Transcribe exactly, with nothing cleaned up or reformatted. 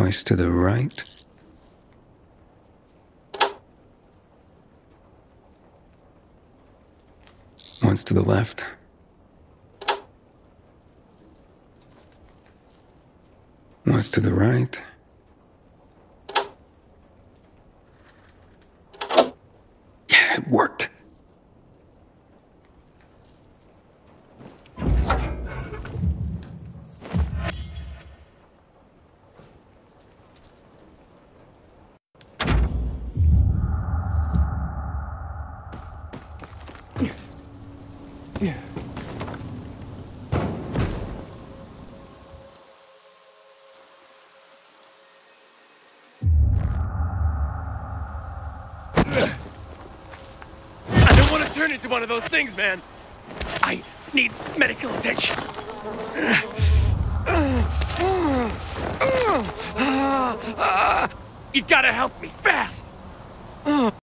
Twice to the right. Once to the left. Once to the right. Yeah, it worked. I don't want to turn into one of those things, man. I need medical attention. You gotta help me fast.